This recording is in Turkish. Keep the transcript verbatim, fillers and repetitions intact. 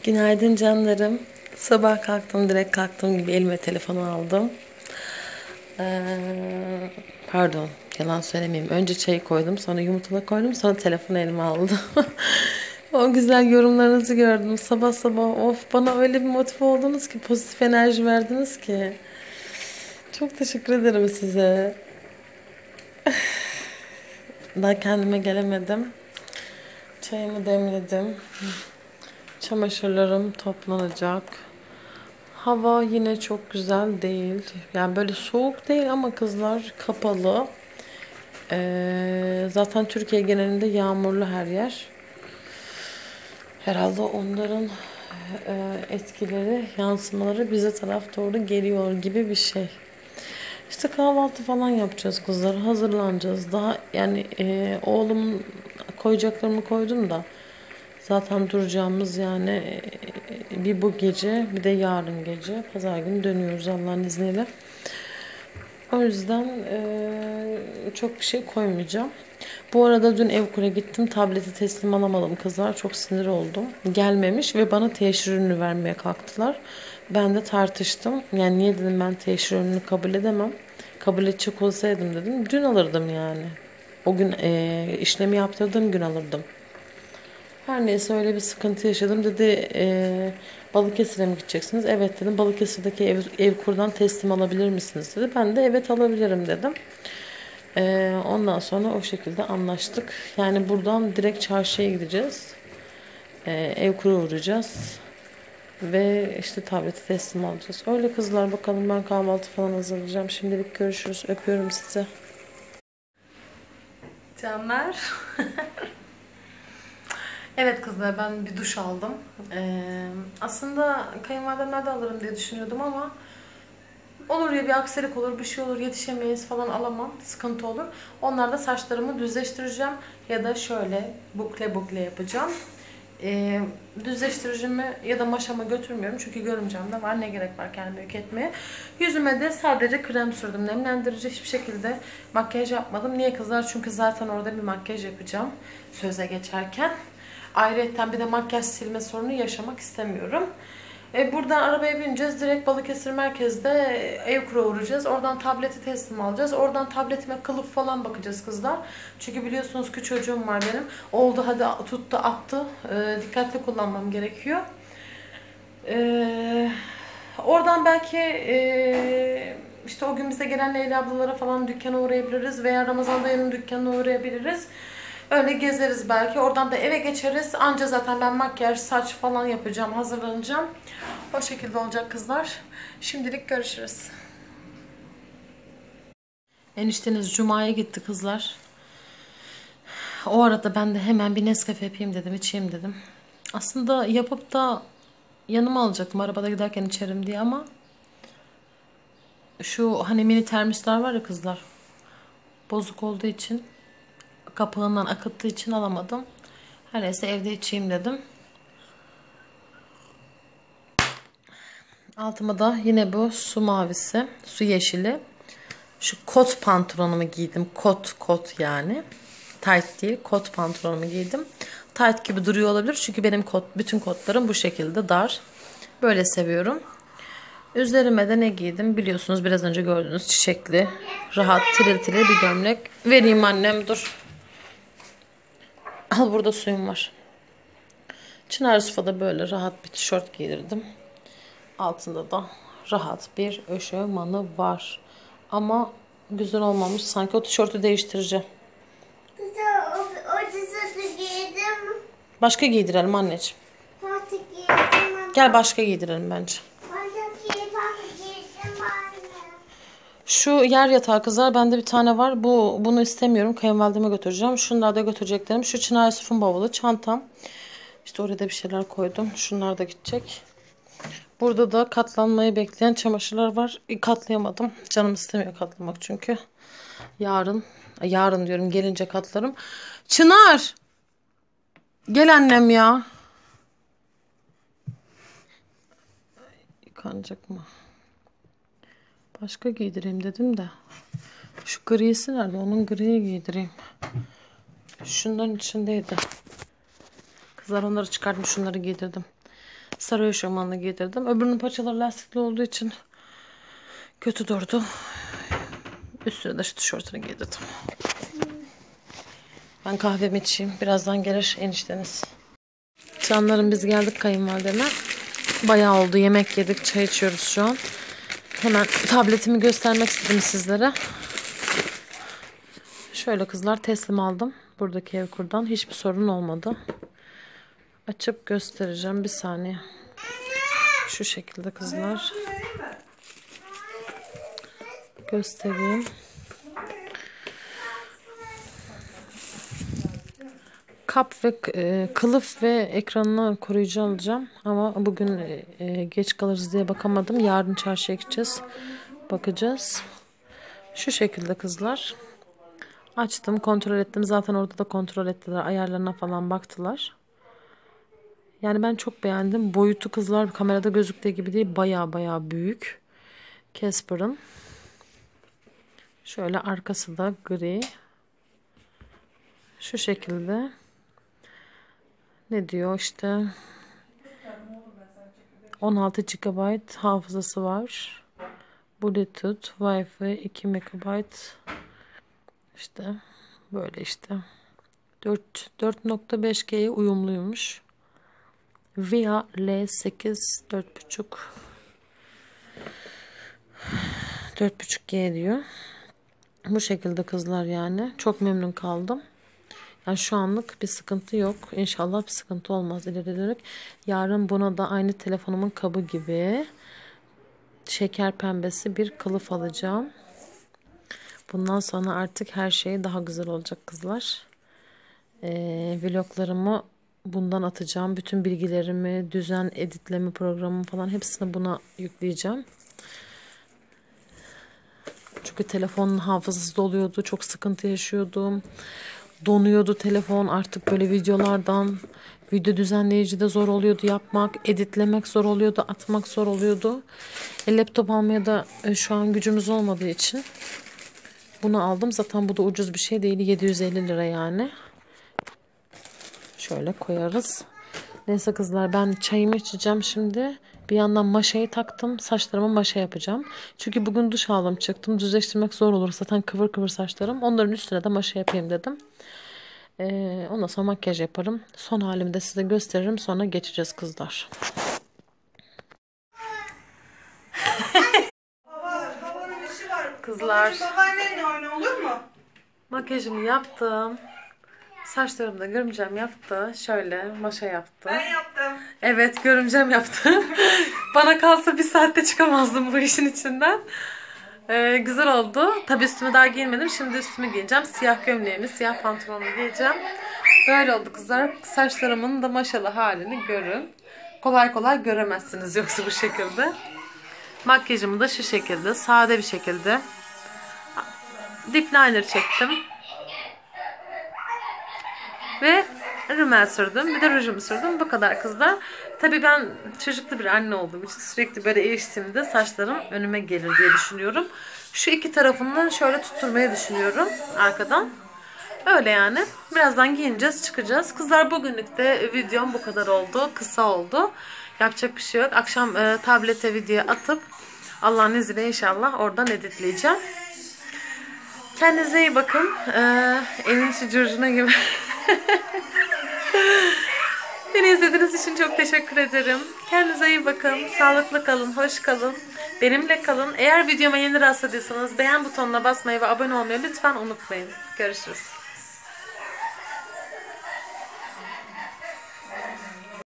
Günaydın canlarım. Sabah kalktım, direkt kalktığım gibi elime telefonu aldım. Ee, pardon, yalan söylemeyeyim. Önce çayı koydum, sonra yumurtaları koydum, sonra telefonu elime aldım. O güzel yorumlarınızı gördüm. Sabah sabah of, bana öyle bir motive oldunuz ki, pozitif enerji verdiniz ki. Çok teşekkür ederim size. Daha kendime gelemedim. Çayımı demledim. Çamaşırlarım toplanacak. Hava yine çok güzel değil. Yani böyle soğuk değil ama kızlar kapalı. Ee, zaten Türkiye genelinde yağmurlu her yer. Herhalde onların e, etkileri, yansımaları bize taraf doğru geliyor gibi bir şey. İşte kahvaltı falan yapacağız kızlar. Hazırlanacağız. Daha yani e, oğlum koyacaklarımı koydum da. Zaten duracağımız yani e, bir bu gece bir de yarın gece. Pazar günü dönüyoruz Allah'ın izniyle. O yüzden e, çok bir şey koymayacağım. Bu arada dün Evkur'a gittim. Tableti teslim alamadım kızlar. Çok sinir oldum. Gelmemiş ve bana teşhir ürünü vermeye kalktılar. Ben de tartıştım. Yani niye dedim, ben teşhir ürünü kabul edemem. Kabul edecek olsaydım dedim, dün alırdım yani. O gün e, işlemi yaptırdığım gün alırdım. Her neyse, öyle bir sıkıntı yaşadım. Dedi e, Balıkesir'e mi gideceksiniz? Evet dedim. Balıkesir'deki ev, Evkur'dan teslim alabilir misiniz dedi. Ben de evet alabilirim dedim. E, ondan sonra o şekilde anlaştık. Yani buradan direkt çarşıya gideceğiz. E, Evkur'a uğrayacağız. Ve işte tableti teslim alacağız. Öyle kızlar, bakalım, ben kahvaltı falan hazırlayacağım. Şimdilik görüşürüz. Öpüyorum sizi. Canlar. Evet kızlar, ben bir duş aldım. Ee, aslında kayınvalidemlerden alırım diye düşünüyordum ama olur ya, bir aksilik olur, bir şey olur, yetişemeyiz falan, alamam, sıkıntı olur. Onlarda saçlarımı düzleştireceğim ya da şöyle bukle bukle yapacağım. Ee, düzleştiricimi ya da maşama götürmüyorum çünkü görümcemde var, ne gerek var kendimi yük etmeye. Yüzüme de sadece krem sürdüm, nemlendirici, hiçbir şekilde makyaj yapmadım. Niye kızlar? Çünkü zaten orada bir makyaj yapacağım söze geçerken. Ayrıca bir de makyaj silme sorunu yaşamak istemiyorum. E, buradan arabaya bineceğiz. Direkt Balıkesir merkezde Evkur'a uğrayacağız. Oradan tableti teslim alacağız. Oradan tabletime kılıf falan bakacağız kızlar. Çünkü biliyorsunuz ki çocuğum var benim. Oldu hadi tuttu attı. E, dikkatli kullanmam gerekiyor. E, oradan belki e, işte o gün bize gelen Leyla ablalara falan dükkana uğrayabiliriz. Veya Ramazan dayının dükkanına uğrayabiliriz. Öyle gezeriz belki. Oradan da eve geçeriz. Anca zaten ben makyaj, saç falan yapacağım, hazırlanacağım. O şekilde olacak kızlar. Şimdilik görüşürüz. Enişteniz Cuma'ya gitti kızlar. O arada ben de hemen bir Nescafe yapayım dedim, içeyim dedim. Aslında yapıp da yanıma alacaktım, arabada giderken içerim diye, ama şu hani mini termoslar var ya kızlar, bozuk olduğu için, kapağından akıttığı için alamadım. Her neyse, evde içeyim dedim. Altıma da yine bu su mavisi, su yeşili. Şu kot pantolonumu giydim. Kot kot yani. Tight değil, kot pantolonumu giydim. Tight gibi duruyor olabilir çünkü benim kot, bütün kotlarım bu şekilde dar. Böyle seviyorum. Üzerime de ne giydim biliyorsunuz, biraz önce gördüğünüz çiçekli, rahat, tiril tiril bir gömlek. Vereyim annem, dur. Al, burada suyum var. Çınar Yusuf'a böyle rahat bir tişört giydirdim. Altında da rahat bir eşofmanı var. Ama güzel olmamış. Sanki o tişörtü değiştireceğim. Güzel, o, o tişörtü giydim. Başka giydirelim anneciğim. Artık giydim. Gel başka giydirelim bence. Artık giydim, giydim anne. Şu yer yatağı kızlar, bende bir tane var. Bu bunu istemiyorum. Kayınvalideme götüreceğim. Şunlar da götüreceklerim. Şu Çınar Yusuf'un bavulu, çantam. İşte oraya da bir şeyler koydum. Şunlar da gidecek. Burada da katlanmayı bekleyen çamaşırlar var. Katlayamadım. Canım istemiyor katlamak çünkü. Yarın, yarın diyorum, gelince katlarım. Çınar! Gel annem ya. Yıkanacak mı? Başka giydireyim dedim de. Şu grisi nerede? Onun griyi giydireyim. Şunların içindeydi. Kızlar onları çıkardım, şunları giydirdim. Sarı eşofmanını giydirdim. Öbürünün paçaları lastikli olduğu için kötü durdu. Üstüne de şu tişörtünü giydirdim. Ben kahvemi içeyim. Birazdan gelir enişteniz. Canlarım, biz geldik kayınvalideme. Bayağı oldu. Yemek yedik. Çay içiyoruz şu an. Hemen tabletimi göstermek istedim sizlere. Şöyle kızlar, teslim aldım. Buradaki Evkur'dan. Hiçbir sorun olmadı. Açıp göstereceğim. Bir saniye. Şu şekilde kızlar. Göstereyim. Kap ve e, kılıf ve ekranını koruyucu alacağım. Ama bugün e, geç kalırız diye bakamadım. Yarın çarşıya gideceğiz. Bakacağız. Şu şekilde kızlar. Açtım, kontrol ettim. Zaten orada da kontrol ettiler. Ayarlarına falan baktılar. Yani ben çok beğendim. Boyutu kızlar kamerada gözüktüğü gibi değil. Baya baya büyük. Casper'ın. Şöyle arkası da gri. Şu şekilde. Ne diyor işte. on altı gigabayt hafızası var. Bluetooth, Wi-Fi iki megabayt. İşte böyle işte. dört nokta beş G'ye uyumluymuş. V A L sekiz dört buçuk dört buçuk G diyor. Bu şekilde kızlar yani. Çok memnun kaldım. Yani şu anlık bir sıkıntı yok. İnşallah bir sıkıntı olmaz ileri dönük. Yarın buna da aynı telefonumun kabı gibi şeker pembesi bir kılıf alacağım. Bundan sonra artık her şey daha güzel olacak kızlar. Ee, vloglarımı bundan atacağım. Bütün bilgilerimi, düzen editleme programımı falan hepsini buna yükleyeceğim. Çünkü telefonun hafızası doluyordu. Çok sıkıntı yaşıyordum. Donuyordu telefon. Artık böyle videolardan video düzenleyici de zor oluyordu yapmak. Editlemek zor oluyordu. Atmak zor oluyordu. E, laptop almaya da e, şu an gücümüz olmadığı için bunu aldım. Zaten bu da ucuz bir şey değil. yedi yüz elli lira yani. Şöyle koyarız. Neyse kızlar, ben çayımı içeceğim şimdi. Bir yandan maşayı taktım. Saçlarımı maşa yapacağım. Çünkü bugün duş aldım çıktım. Düzleştirmek zor olur. Zaten kıvır kıvır saçlarım. Onların üstüne de maşa yapayım dedim. Ee, ondan sonra makyaj yaparım. Son halimi de size gösteririm. Sonra geçeceğiz kızlar. Baba, babanın işi var. Kızlar. Babacığım, babaannenle oyna, olur mu? Makyajımı yaptım. Saçlarımı da görümcem yaptı. Şöyle maşa yaptı. Ben yaptım. Evet, görümcem yaptı. Bana kalsa bir saatte çıkamazdım bu işin içinden. Ee, güzel oldu. Tabii üstümü daha giymedim. Şimdi üstümü giyeceğim. Siyah gömleğimi, siyah pantolonumu giyeceğim. Böyle oldu kızlar. Saçlarımın da maşalı halini görün. Kolay kolay göremezsiniz yoksa bu şekilde. Makyajımı da şu şekilde, sade bir şekilde dip liner çektim. Ve rümel sürdüm. Bir de rujumu sürdüm. Bu kadar kızlar. Tabii ben çocuklu bir anne olduğum için sürekli böyle eğiştiğimde saçlarım önüme gelir diye düşünüyorum. Şu iki tarafından şöyle tutturmayı düşünüyorum arkadan. Öyle yani. Birazdan giyineceğiz, çıkacağız. Kızlar, bugünlük de videom bu kadar oldu. Kısa oldu. Yapacak bir şey yok. Akşam e, tablete video atıp Allah'ın izniyle inşallah oradan editleyeceğim. Kendinize iyi bakın. Ee, evin içi curcuna gibi. Beni izlediğiniz için çok teşekkür ederim. Kendinize iyi bakın. Sağlıklı kalın. Hoş kalın. Benimle kalın. Eğer videoma yeni rastladıysanız beğen butonuna basmayı ve abone olmayı lütfen unutmayın. Görüşürüz.